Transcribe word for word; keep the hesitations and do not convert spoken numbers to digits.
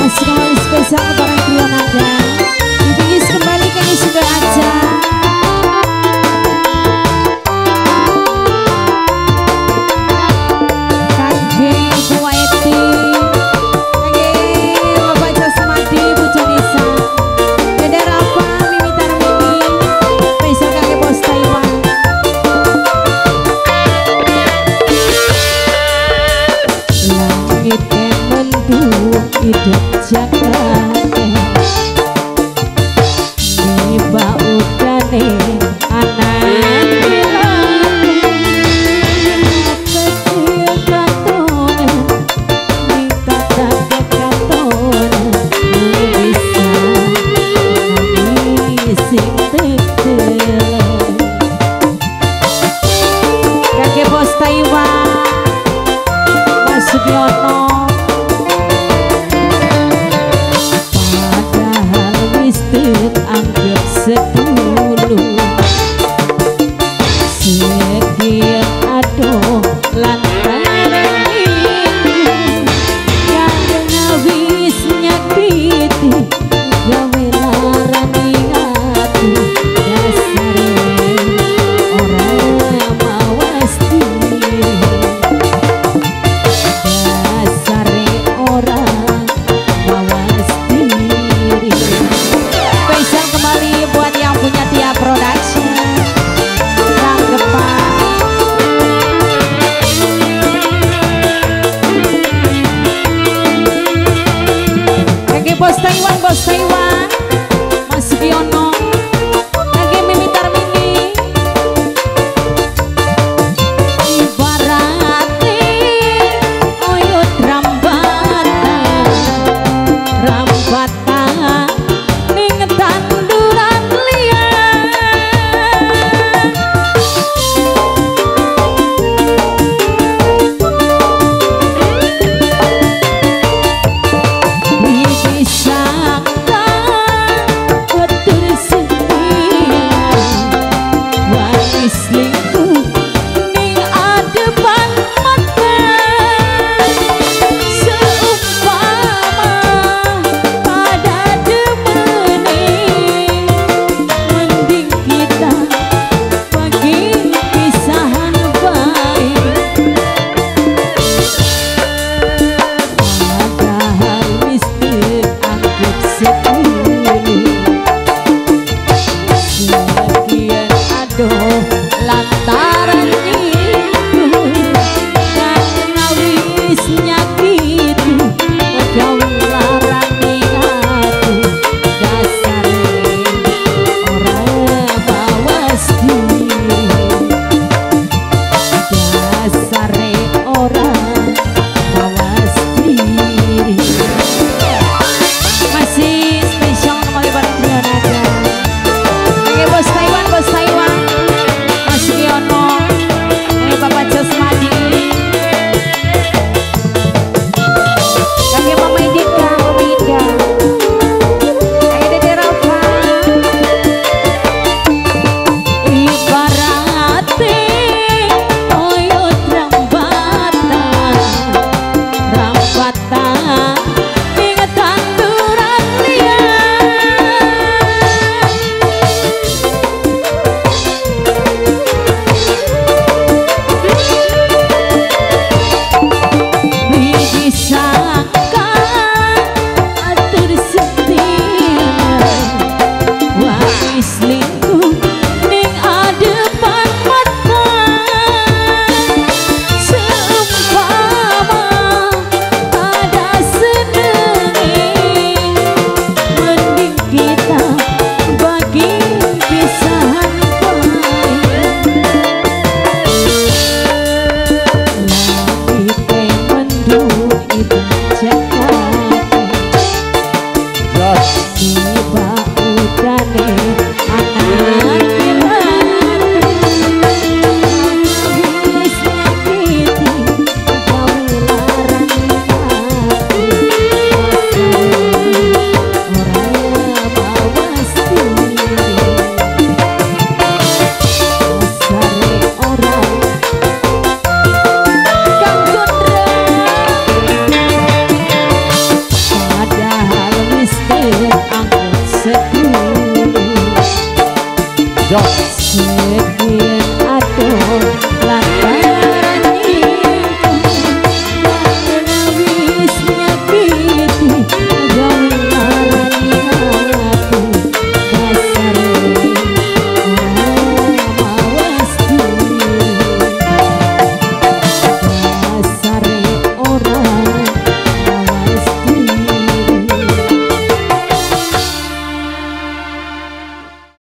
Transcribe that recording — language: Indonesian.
Masih kembali spesial lebaran Trio Nada. Dipingis kembali ke sudah aja. Hidup jagate tiba udane anak kecil katon nikah tak katon bisa sing tegel kakek bos Taiwan Mas Sugiono. Anggap sedulu sekian aduh lantaran yang ngawis nyakiti gawe larani hati dasare orang mawas diri dasare orang mawas diri. Spesial kembali buat yang punya Tia Production. Tanggepan Oke bos Taiwan, bos Taiwan Mas Sugiono lagi Mimi Tarmini. Ibarate oyot rambatan rambatan tanduran liar disangka betul setia waris lingkuh ning adepan mata seumpama pada demene mending kita bagi pisahan baik padahal mesti anggap sedulu sekian aduh lantaran itu yang ngawis nyakiti gawe larani hati dasare orang bawas diri dasare orang bawas diri. Masih spesial kembali buat Trio Nada. Oke bos Taiwan, bos Taiwan Mas Sugiono ini Bapak Jasmadi kakek Mama Indika, Mama Ida kakek Dede Rafa. Ibarate oyot rambatan rambatan ning tanduran liar disangka atur setia waris lingkuh ning adepan mata seumpama ada senengi mending kita bagi pisahan baik lagi pengen itu jagate tiba udane anak wis nyakiti gawe larani hati orang bawas diri dasare orang Kang Gondra Cok. Sedih aduh